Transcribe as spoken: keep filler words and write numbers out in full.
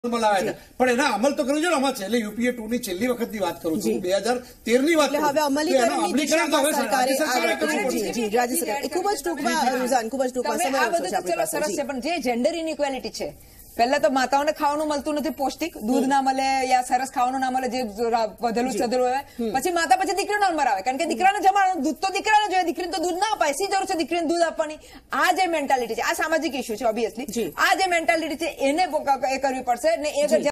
લાવ્યા છે પણ એના અમલ તો કરવું છે ને. આમાં છેલ્લે યુપીએ ટુ ની છેલ્લી વખતની વાત કરું છું, બે હજાર તેર ની વાત કરું. હવે અમલીકરણની દિશામાં સરકારે ખૂબ જ ટૂંકમાં રુઝાન ખૂબ જ ટૂંકમાં આ બધું તો ચલો સરસ છે, પણ જે જેન્ડર ઇનઇક્વાલિટી છે, પહેલા તો માતાઓને ખાવાનું મળતું નથી, પૌષ્ટિક દૂધ ના મળે યા સરસ ખાવાનું ના મળે, જે વધેલું ચધેલું હોય. પછી માતા પછી દીકરીનો નંબર આવે, કારણ કે દીકરાને જમાડવાનું, દૂધ તો દીકરાને જોઈએ, દીકરીને તો દૂધ ના અપાય. શી જરૂર છે દીકરીને દૂધ આપવાની? આ જે મેન્ટાલિટી છે, આ સામાજિક ઇસ્યુ છે ઓબ્વિયસલી. આ જે મેન્ટાલિટી છે એને એ કરવી પડશે ને. એ